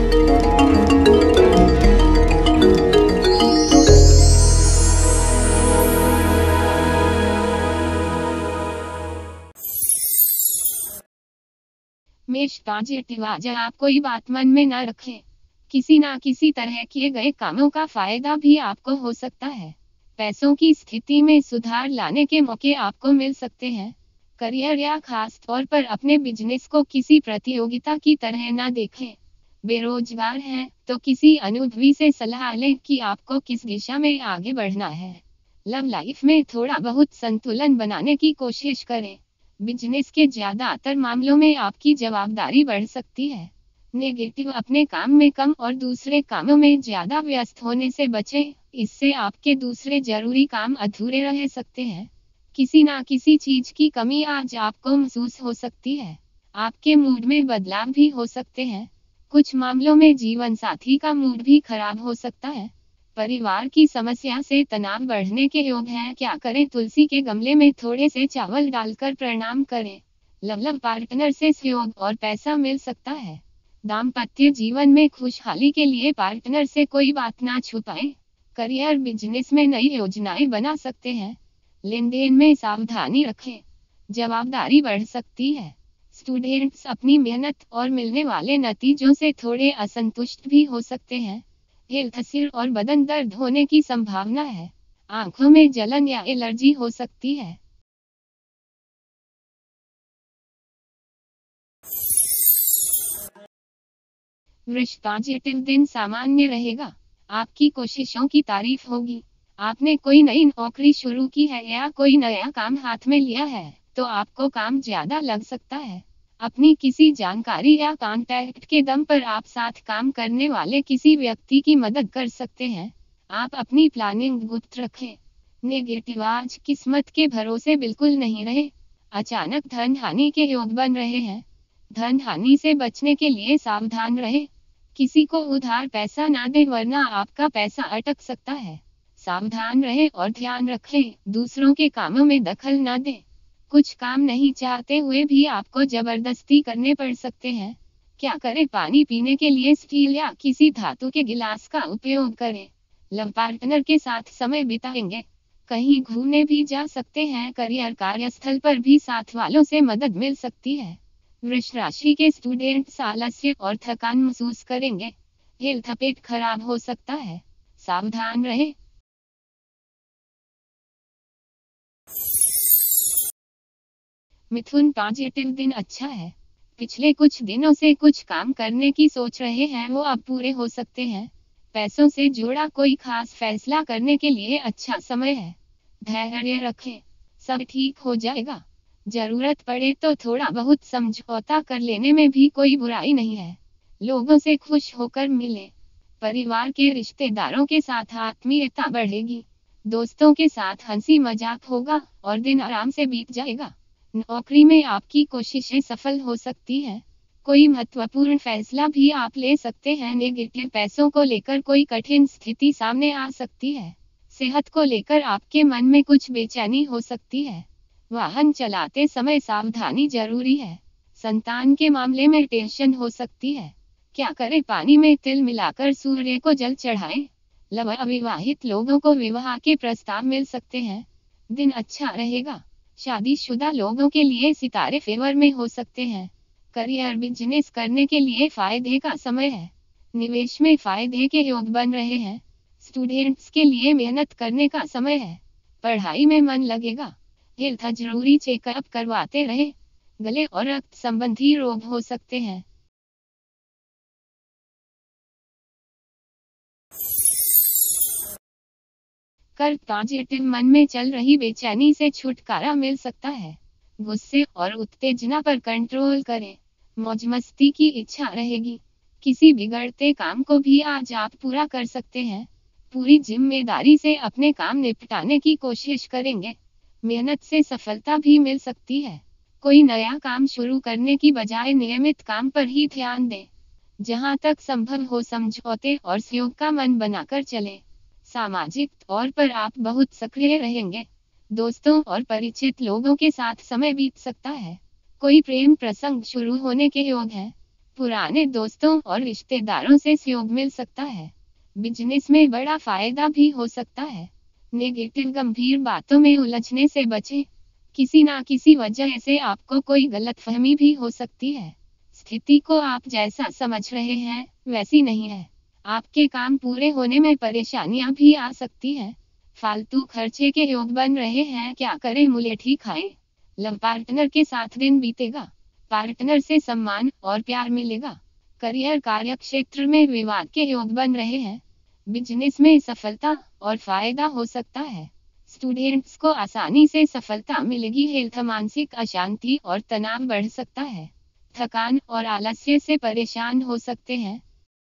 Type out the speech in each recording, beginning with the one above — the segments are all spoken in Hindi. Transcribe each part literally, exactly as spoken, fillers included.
मेष पॉजिटिव, आज आप कोई बात मन में न रखें। किसी ना किसी तरह किए गए कामों का फायदा भी आपको हो सकता है। पैसों की स्थिति में सुधार लाने के मौके आपको मिल सकते हैं। करियर या खास तौर पर अपने बिजनेस को किसी प्रतियोगिता की तरह न देखें। बेरोजगार हैं तो किसी अनुभवी से सलाह लें कि आपको किस दिशा में आगे बढ़ना है। लव लाइफ में थोड़ा बहुत संतुलन बनाने की कोशिश करें। बिजनेस के ज्यादातर मामलों में आपकी जवाबदारी बढ़ सकती है। नेगेटिव, अपने काम में कम और दूसरे कामों में ज्यादा व्यस्त होने से बचें, इससे आपके दूसरे जरूरी काम अधूरे रह सकते हैं। किसी ना किसी चीज की कमी आज आपको महसूस हो सकती है। आपके मूड में बदलाव भी हो सकते हैं। कुछ मामलों में जीवन साथी का मूड भी खराब हो सकता है। परिवार की समस्या से तनाव बढ़ने के योग हैं, क्या करें? तुलसी के गमले में थोड़े से चावल डालकर प्रणाम करें। लव पार्टनर से सहयोग और पैसा मिल सकता है। दाम्पत्य जीवन में खुशहाली के लिए पार्टनर से कोई बात ना छुपाएं। करियर बिजनेस में नई योजनाएं बना सकते हैं। लेन देन में सावधानी रखें, जवाबदारी बढ़ सकती है। स्टूडेंट्स अपनी मेहनत और मिलने वाले नतीजों से थोड़े असंतुष्ट भी हो सकते हैं। हेल्थ, सिर और बदन दर्द होने की संभावना है। आंखों में जलन या एलर्जी हो सकती है। वृष पॉजिटिव, दिन सामान्य रहेगा। आपकी कोशिशों की तारीफ होगी। आपने कोई नई नौकरी शुरू की है या कोई नया काम हाथ में लिया है तो आपको काम ज्यादा लग सकता है। अपनी किसी जानकारी या कॉन्टैक्ट के दम पर आप साथ काम करने वाले किसी व्यक्ति की मदद कर सकते हैं। आप अपनी प्लानिंग गुप्त रखें। नेगेटिव, आज किस्मत के भरोसे बिल्कुल नहीं रहे। अचानक धन हानि के योग बन रहे हैं। धन हानि से बचने के लिए सावधान रहें। किसी को उधार पैसा ना दें वरना आपका पैसा अटक सकता है। सावधान रहें और ध्यान रखें, दूसरों के कामों में दखल ना दें। कुछ काम नहीं चाहते हुए भी आपको जबरदस्ती करने पड़ सकते हैं। क्या करें? पानी पीने के लिए स्टील या किसी धातु के गिलास का उपयोग करें। लव पार्टनर के साथ समय बिताएंगे। कहीं घूमने भी जा सकते हैं। करियर, कार्यस्थल पर भी साथ वालों से मदद मिल सकती है। वृष राशि के स्टूडेंट्स आलस्य और थकान महसूस करेंगे। हेल्थ, पेट खराब हो सकता है, सावधान रहें। मिथुन पॉजिटिव, दिन अच्छा है। पिछले कुछ दिनों से कुछ काम करने की सोच रहे हैं वो अब पूरे हो सकते हैं। पैसों से जुड़ा कोई खास फैसला करने के लिए अच्छा समय है। धैर्य रखें, सब ठीक हो जाएगा। जरूरत पड़े तो थोड़ा बहुत समझौता कर लेने में भी कोई बुराई नहीं है। लोगों से खुश होकर मिले। परिवार के रिश्तेदारों के साथ आत्मीयता बढ़ेगी। दोस्तों के साथ हंसी मजाक होगा और दिन आराम से बीत जाएगा। नौकरी में आपकी कोशिशें सफल हो सकती हैं। कोई महत्वपूर्ण फैसला भी आप ले सकते हैं। नेगेटिव, पैसों को लेकर कोई कठिन स्थिति सामने आ सकती है। सेहत को लेकर आपके मन में कुछ बेचैनी हो सकती है। वाहन चलाते समय सावधानी जरूरी है। संतान के मामले में टेंशन हो सकती है। क्या करें? पानी में तिल मिलाकर सूर्य को जल चढ़ाएं। लव, अविवाहित लोगों को विवाह के प्रस्ताव मिल सकते हैं। दिन अच्छा रहेगा। शादीशुदा लोगों के लिए सितारे फेवर में हो सकते हैं। करियर, बिजनेस करने के लिए फायदे का समय है। निवेश में फायदे के योग बन रहे हैं। स्टूडेंट्स के लिए मेहनत करने का समय है। पढ़ाई में मन लगेगा। हेल्थ, जरूरी चेकअप करवाते रहे। गले और रक्त संबंधी रोग हो सकते हैं। कर्क पॉजिटिव, मन में चल रही बेचैनी से छुटकारा मिल सकता है। गुस्से और उत्तेजना पर कंट्रोल करें। मौज मस्ती की इच्छा रहेगी। किसी बिगड़ते काम को भी आज आप पूरा कर सकते हैं। पूरी जिम्मेदारी से अपने काम निपटाने की कोशिश करेंगे। मेहनत से सफलता भी मिल सकती है। कोई नया काम शुरू करने की बजाय नियमित काम पर ही ध्यान दें। जहां तक संभव हो समझौते और सहयोग का मन बनाकर चलें। सामाजिक तौर पर आप बहुत सक्रिय रहेंगे। दोस्तों और परिचित लोगों के साथ समय बीत सकता है। कोई प्रेम प्रसंग शुरू होने के योग हैं। पुराने दोस्तों और रिश्तेदारों से सहयोग मिल सकता है। बिजनेस में बड़ा फायदा भी हो सकता है। नेगेटिव गंभीर बातों में उलझने से बचें। किसी ना किसी वजह से आपको कोई गलतफहमी भी हो सकती है। स्थिति को आप जैसा समझ रहे हैं वैसी नहीं है। आपके काम पूरे होने में परेशानियां भी आ सकती हैं। फालतू खर्चे के योग बन रहे हैं, क्या करें, मुलेठी खाएं। लव पार्टनर के साथ दिन बीतेगा। पार्टनर से सम्मान और प्यार मिलेगा। करियर कार्य क्षेत्र में विवाद के योग बन रहे हैं। बिजनेस में सफलता और फायदा हो सकता है। स्टूडेंट्स को आसानी से सफलता मिलेगी। हेल्थ मानसिक अशांति और तनाव बढ़ सकता है। थकान और आलस्य से परेशान हो सकते हैं।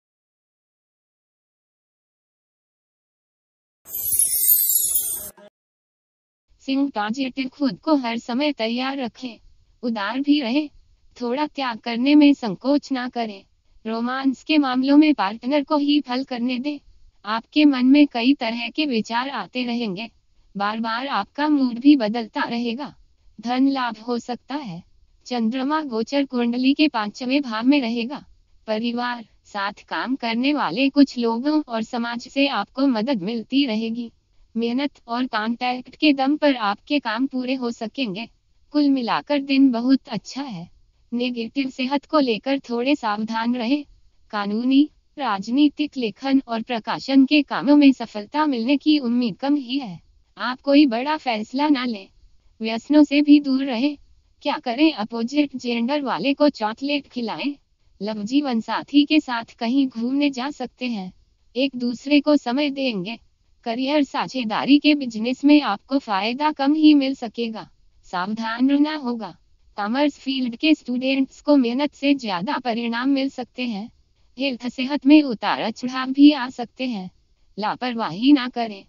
सिंह पॉजिटिव, खुद को हर समय तैयार रखें। उदार भी रहे। थोड़ा त्याग करने में संकोच ना करें। रोमांस के मामलों में पार्टनर को ही फल करने दें। आपके मन में कई तरह के विचार आते रहेंगे। बार बार आपका मूड भी बदलता रहेगा। धन लाभ हो सकता है। चंद्रमा गोचर कुंडली के पांचवें भाव में रहेगा। परिवार, साथ काम करने वाले कुछ लोगों और समाज से आपको मदद मिलती रहेगी। मेहनत और कॉन्टैक्ट के दम पर आपके काम पूरे हो सकेंगे। कुल मिलाकर दिन बहुत अच्छा है। नेगेटिव सेहत को लेकर थोड़े सावधान रहें। कानूनी, राजनीतिक, लेखन और प्रकाशन के कामों में सफलता मिलने की उम्मीद कम ही है। आप कोई बड़ा फैसला ना लें। व्यसनों से भी दूर रहें। क्या करें, अपोजिट जेंडर वाले को चॉकलेट खिलाएं। लव जीवन साथी के साथ कहीं घूमने जा सकते हैं। एक दूसरे को समय देंगे। करियर साझेदारी के बिजनेस में आपको फायदा कम ही मिल सकेगा। सावधान रहना होगा। कॉमर्स फील्ड के स्टूडेंट्स को मेहनत से ज्यादा परिणाम मिल सकते हैं। हेल्थ सेहत में उतार चढ़ाव भी आ सकते हैं। लापरवाही ना करें।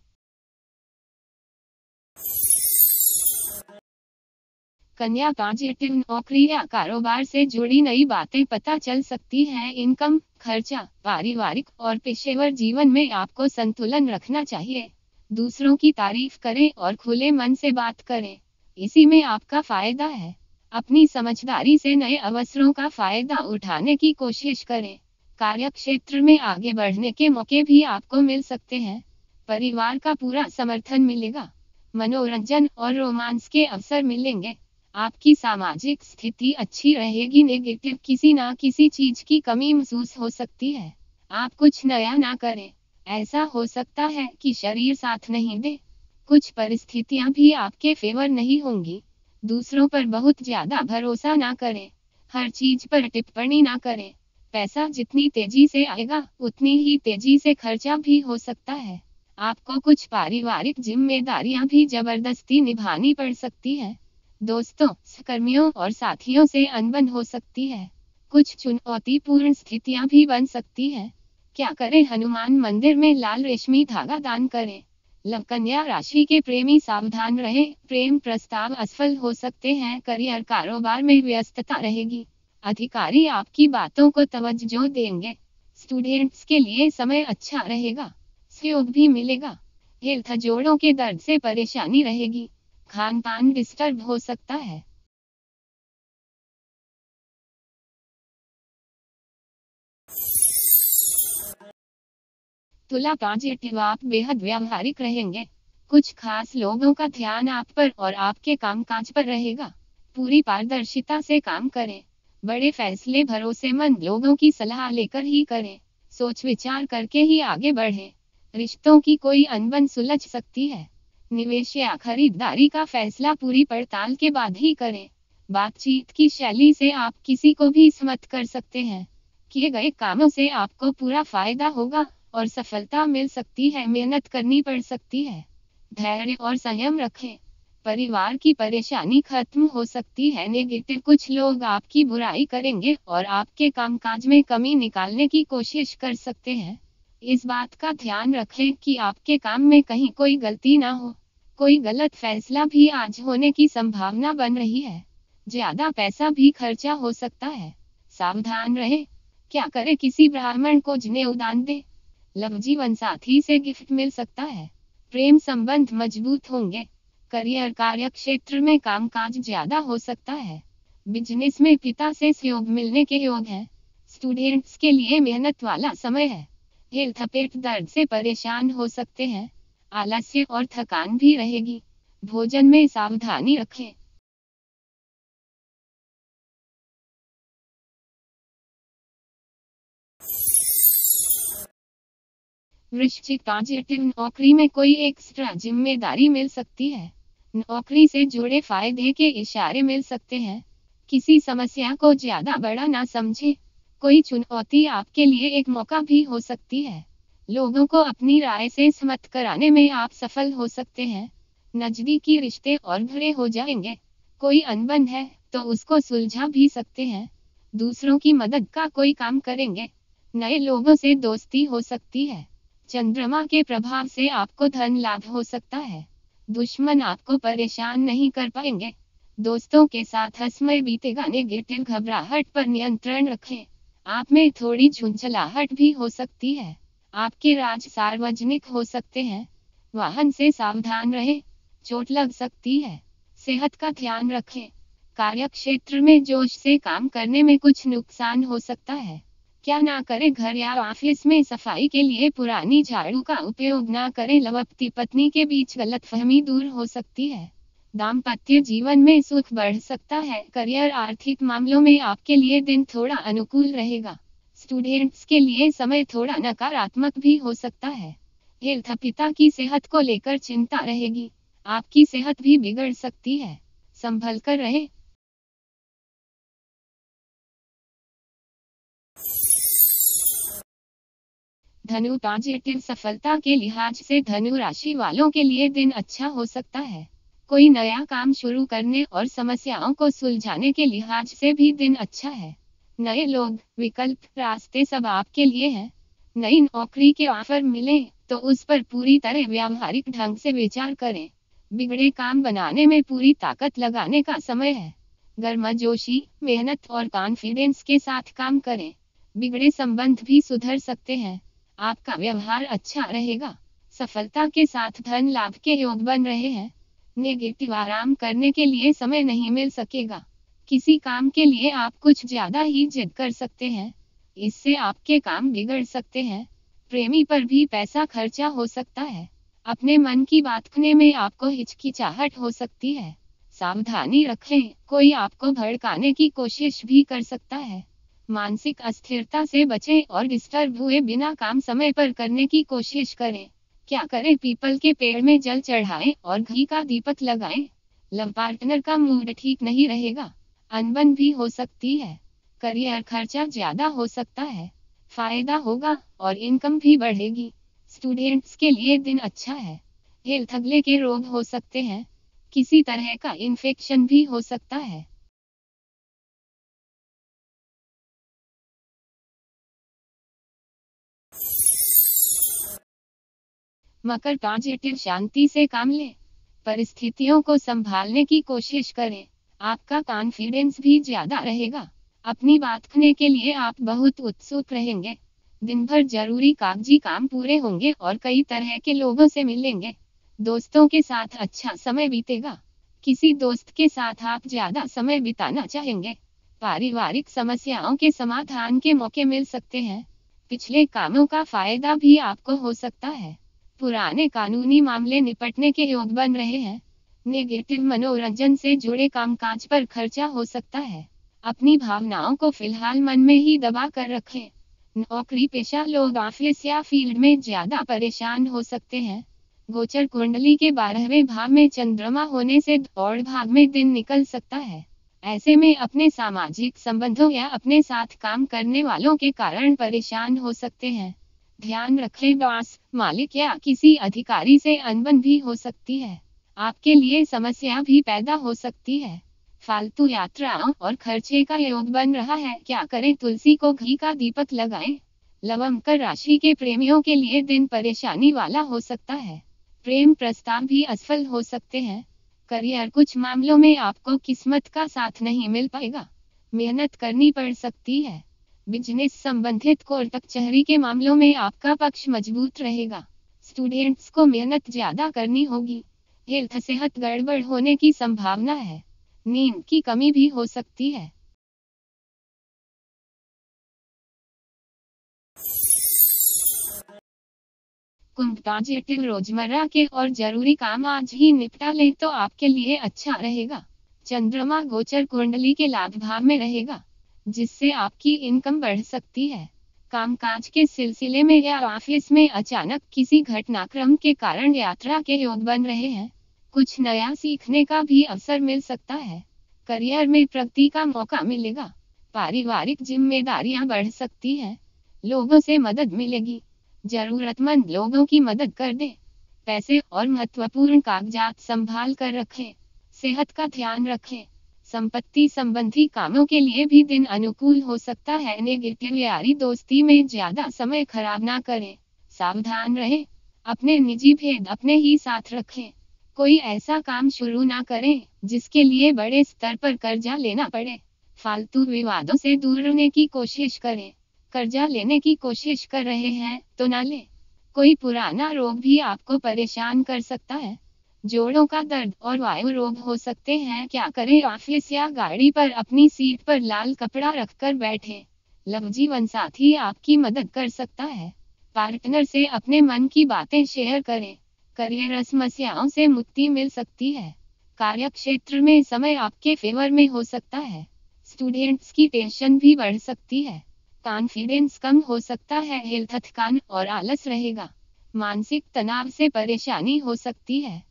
कन्या पॉजिटिव, नौकरी या कारोबार से जुड़ी नई बातें पता चल सकती हैं। इनकम, खर्चा, पारिवारिक और पेशेवर जीवन में आपको संतुलन रखना चाहिए। दूसरों की तारीफ करें और खुले मन से बात करें। इसी में आपका फायदा है। अपनी समझदारी से नए अवसरों का फायदा उठाने की कोशिश करें। कार्य क्षेत्र में आगे बढ़ने के मौके भी आपको मिल सकते हैं। परिवार का पूरा समर्थन मिलेगा। मनोरंजन और रोमांस के अवसर मिलेंगे। आपकी सामाजिक स्थिति अच्छी रहेगी। नेगेटिव, किसी ना किसी चीज की कमी महसूस हो सकती है। आप कुछ नया ना करें। ऐसा हो सकता है कि शरीर साथ नहीं दे। कुछ परिस्थितियां भी आपके फेवर नहीं होंगी। दूसरों पर बहुत ज्यादा भरोसा ना करें। हर चीज पर टिप्पणी ना करें। पैसा जितनी तेजी से आएगा उतनी ही तेजी से खर्चा भी हो सकता है। आपको कुछ पारिवारिक जिम्मेदारियां भी जबरदस्ती निभानी पड़ सकती है। दोस्तों, सहकर्मियों और साथियों से अनबन हो सकती है। कुछ चुनौतीपूर्ण स्थितियां भी बन सकती हैं। क्या करें, हनुमान मंदिर में लाल रेशमी धागा दान करें। लव, कन्या राशि के प्रेमी सावधान रहें। प्रेम प्रस्ताव असफल हो सकते हैं। करियर, कारोबार में व्यस्तता रहेगी। अधिकारी आपकी बातों को तवज्जो देंगे। स्टूडेंट्स के लिए समय अच्छा रहेगा। सहयोग भी मिलेगा। हेल्थ, जोड़ों के दर्द से परेशानी रहेगी। खान पान डिस्टर्ब हो सकता है। तुला पॉजिटिव, आप बेहद व्यावहारिक रहेंगे। कुछ खास लोगों का ध्यान आप पर और आपके कामकाज पर रहेगा। पूरी पारदर्शिता से काम करें। बड़े फैसले भरोसेमंद लोगों की सलाह लेकर ही करें। सोच विचार करके ही आगे बढ़ें। रिश्तों की कोई अनबन सुलझ सकती है। निवेश या खरीदारी का फैसला पूरी पड़ताल के बाद ही करें। बातचीत की शैली से आप किसी को भी सम्मत कर सकते हैं। किए गए कामों से आपको पूरा फायदा होगा और सफलता मिल सकती है। मेहनत करनी पड़ सकती है। धैर्य और संयम रखें। परिवार की परेशानी खत्म हो सकती है। नेगेटिव, कुछ लोग आपकी बुराई करेंगे और आपके कामकाज में कमी निकालने की कोशिश कर सकते हैं। इस बात का ध्यान रखें कि आपके काम में कहीं कोई गलती ना हो। कोई गलत फैसला भी आज होने की संभावना बन रही है। ज्यादा पैसा भी खर्चा हो सकता है। सावधान रहें। क्या करें, किसी ब्राह्मण को जनेऊ दान दे। लव, जीवन साथी से गिफ्ट मिल सकता है। प्रेम संबंध मजबूत होंगे। करियर, कार्य क्षेत्र में कामकाज ज्यादा हो सकता है। बिजनेस में पिता से सहयोग मिलने के योग हैं। स्टूडेंट्स के लिए मेहनत वाला समय है। हेल्थ पेट दर्द से परेशान हो सकते हैं। आलस्य और थकान भी रहेगी। भोजन में सावधानी रखें। वृश्चिक पॉजिटिव, नौकरी में कोई एक्स्ट्रा जिम्मेदारी मिल सकती है। नौकरी से जुड़े फायदे के इशारे मिल सकते हैं। किसी समस्या को ज्यादा बड़ा ना समझे। कोई चुनौती आपके लिए एक मौका भी हो सकती है। लोगों को अपनी राय से सहमत कराने में आप सफल हो सकते हैं। नजदीकी रिश्ते और गहरे हो जाएंगे। कोई अनबन है तो उसको सुलझा भी सकते हैं। दूसरों की मदद का कोई काम करेंगे। नए लोगों से दोस्ती हो सकती है। चंद्रमा के प्रभाव से आपको धन लाभ हो सकता है। दुश्मन आपको परेशान नहीं कर पाएंगे। दोस्तों के साथ समय बीतेगा। नेगेटिव, घबराहट पर नियंत्रण रखें। आप में थोड़ी झुंझलाहट भी हो सकती है। आपके राज सार्वजनिक हो सकते हैं। वाहन से सावधान रहें। चोट लग सकती है। सेहत का ध्यान रखें। कार्यक्षेत्र में जोश से काम करने में कुछ नुकसान हो सकता है। क्या ना करें, घर या ऑफिस में सफाई के लिए पुरानी झाड़ू का उपयोग ना करें। पति पत्नी के बीच गलतफहमी दूर हो सकती है। दाम्पत्य जीवन में सुख बढ़ सकता है। करियर, आर्थिक मामलों में आपके लिए दिन थोड़ा अनुकूल रहेगा। स्टूडेंट्स के लिए समय थोड़ा नकारात्मक भी हो सकता है। हेल्थ, पिता की सेहत को लेकर चिंता रहेगी। आपकी सेहत भी बिगड़ सकती है। संभल कर रहें। धनु पॉजिटिव, सफलता के लिहाज से धनु राशि वालों के लिए दिन अच्छा हो सकता है। कोई नया काम शुरू करने और समस्याओं को सुलझाने के लिहाज से भी दिन अच्छा है। नए लोग, विकल्प, रास्ते सब आपके लिए हैं। नई नौकरी के ऑफर मिले तो उस पर पूरी तरह व्यावहारिक ढंग से विचार करें। बिगड़े काम बनाने में पूरी ताकत लगाने का समय है। गर्मजोशी, मेहनत और कॉन्फिडेंस के साथ काम करें। बिगड़े संबंध भी सुधर सकते हैं। आपका व्यवहार अच्छा रहेगा। सफलता के साथ धन लाभ के योग बन रहे हैं। नेगेटिव, आराम करने के लिए समय नहीं मिल सकेगा। किसी काम के लिए आप कुछ ज्यादा ही जिद कर सकते हैं। इससे आपके काम बिगड़ सकते हैं। प्रेमी पर भी पैसा खर्चा हो सकता है। अपने मन की बात कहने में आपको हिचकिचाहट हो सकती है। सावधानी रखें, कोई आपको भड़काने की कोशिश भी कर सकता है। मानसिक अस्थिरता से बचें और डिस्टर्ब हुए बिना काम समय पर करने की कोशिश करें। क्या करें, पीपल के पेड़ में जल चढ़ाएं और घी का दीपक लगाएं। लव पार्टनर का मूड ठीक नहीं रहेगा। अनबन भी हो सकती है। करियर, खर्चा ज्यादा हो सकता है। फायदा होगा और इनकम भी बढ़ेगी। स्टूडेंट्स के लिए दिन अच्छा है। हेल्थ, गले के रोग हो सकते हैं। किसी तरह का इन्फेक्शन भी हो सकता है। मकर पॉजिटिव, शांति से काम लें। परिस्थितियों को संभालने की कोशिश करें। आपका कॉन्फिडेंस भी ज्यादा रहेगा। अपनी बात कहने के लिए आप बहुत उत्सुक रहेंगे। दिन भर जरूरी कागजी काम पूरे होंगे और कई तरह के लोगों से मिलेंगे। दोस्तों के साथ अच्छा समय बीतेगा। किसी दोस्त के साथ आप ज्यादा समय बिताना चाहेंगे। पारिवारिक समस्याओं के समाधान के मौके मिल सकते हैं। पिछले कामों का फायदा भी आपको हो सकता है। पुराने कानूनी मामले निपटने के योग बन रहे हैं। नेगेटिव, मनोरंजन से जुड़े कामकाज पर खर्चा हो सकता है। अपनी भावनाओं को फिलहाल मन में ही दबा कर रखें। नौकरी पेशा लोग ऑफिस या फील्ड में ज्यादा परेशान हो सकते हैं। गोचर कुंडली के बारहवें भाव में चंद्रमा होने से दौड़ भाग में दिन निकल सकता है। ऐसे में अपने सामाजिक संबंधों या अपने साथ काम करने वालों के कारण परेशान हो सकते हैं। ध्यान रखें, बॉस, मालिक या किसी अधिकारी से अनबन भी हो सकती है। आपके लिए समस्या भी पैदा हो सकती है। फालतू यात्राओं और खर्चे का योग बन रहा है। क्या करें, तुलसी को घी का दीपक लगाएं। लव, मकर राशि के प्रेमियों के लिए दिन परेशानी वाला हो सकता है। प्रेम प्रस्ताव भी असफल हो सकते हैं। करियर, कुछ मामलों में आपको किस्मत का साथ नहीं मिल पाएगा। मेहनत करनी पड़ सकती है। बिजनेस संबंधित कोर्ट कचहरी के मामलों में आपका पक्ष मजबूत रहेगा। स्टूडेंट्स को मेहनत ज्यादा करनी होगी। हेल्थ, सेहत गड़बड़ होने की संभावना है। नींद की कमी भी हो सकती है। कुंभ पॉजिटिव, रोजमर्रा के और जरूरी काम आज ही निपटा लें तो आपके लिए अच्छा रहेगा। चंद्रमा गोचर कुंडली के लाभ भाव में रहेगा, जिससे आपकी इनकम बढ़ सकती है। कामकाज के सिलसिले में या ऑफिस में अचानक किसी घटनाक्रम के कारण यात्रा के योग बन रहे हैं। कुछ नया सीखने का भी अवसर मिल सकता है। करियर में प्रगति का मौका मिलेगा। पारिवारिक जिम्मेदारियां बढ़ सकती हैं। लोगों से मदद मिलेगी। जरूरतमंद लोगों की मदद कर दें। पैसे और महत्वपूर्ण कागजात संभाल कर रखें। सेहत का ध्यान रखें। संपत्ति संबंधी कामों के लिए भी दिन अनुकूल हो सकता है। नेगेटिव यारी दोस्ती में ज्यादा समय खराब ना करें। सावधान रहें। अपने निजी भेद अपने ही साथ रखें। कोई ऐसा काम शुरू ना करें जिसके लिए बड़े स्तर पर कर्जा लेना पड़े। फालतू विवादों से दूर रहने की कोशिश करें। कर्जा लेने की कोशिश कर रहे हैं तो ना लें। कोई पुराना रोग भी आपको परेशान कर सकता है। जोड़ों का दर्द और वायु रोग हो सकते हैं। क्या करें? ऑफिस या गाड़ी पर अपनी सीट पर लाल कपड़ा रखकर बैठे। लव जीवन साथी आपकी मदद कर सकता है। पार्टनर से अपने मन की बातें शेयर करें। करियर समस्याओं से मुक्ति मिल सकती है। कार्य क्षेत्र में समय आपके फेवर में हो सकता है। स्टूडेंट्स की टेंशन भी बढ़ सकती है। कॉन्फिडेंस कम हो सकता है। हेल्थ थकान और आलस रहेगा। मानसिक तनाव से परेशानी हो सकती है।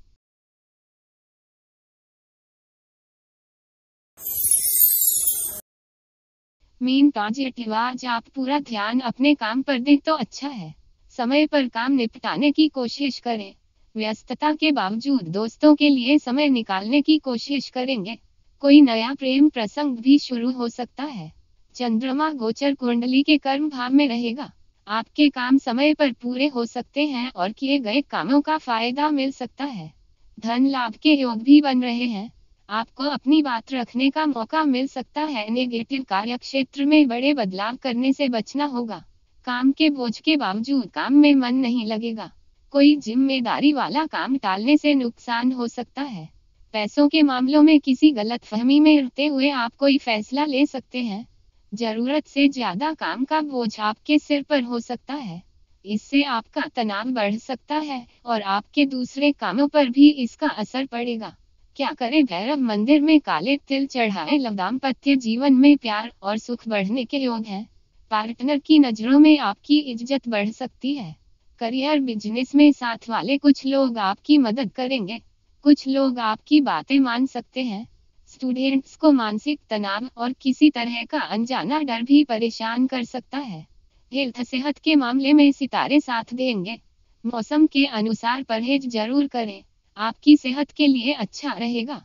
मीन पॉजिटिव, आज आप पूरा ध्यान अपने काम पर दें तो अच्छा है। समय पर काम निपटाने की कोशिश करें। व्यस्तता के बावजूद दोस्तों के लिए समय निकालने की कोशिश करेंगे। कोई नया प्रेम प्रसंग भी शुरू हो सकता है। चंद्रमा गोचर कुंडली के कर्म भाव में रहेगा। आपके काम समय पर पूरे हो सकते हैं और किए गए कामों का फायदा मिल सकता है। धन लाभ के योग भी बन रहे हैं। आपको अपनी बात रखने का मौका मिल सकता है। नेगेटिव, कार्य क्षेत्र में बड़े बदलाव करने से बचना होगा। काम के बोझ के बावजूद काम में मन नहीं लगेगा। कोई जिम्मेदारी वाला काम टालने से नुकसान हो सकता है। पैसों के मामलों में किसी गलतफहमी में रहते हुए आप कोई फैसला ले सकते हैं। जरूरत से ज्यादा काम का बोझ आपके सिर पर हो सकता है। इससे आपका तनाव बढ़ सकता है और आपके दूसरे कामों पर भी इसका असर पड़ेगा। क्या करें? भैरव मंदिर में काले तिल चढ़ाएं। दाम्पत्य जीवन में प्यार और सुख बढ़ने के योग हैं। पार्टनर की नजरों में आपकी इज्जत बढ़ सकती है। करियर बिजनेस में साथ वाले कुछ लोग आपकी मदद करेंगे। कुछ लोग आपकी बातें मान सकते हैं। स्टूडेंट्स को मानसिक तनाव और किसी तरह का अनजाना डर भी परेशान कर सकता है। हेल्थ, सेहत के मामले में सितारे साथ देंगे। मौसम के अनुसार परहेज जरूर करें। आपकी सेहत के लिए अच्छा रहेगा।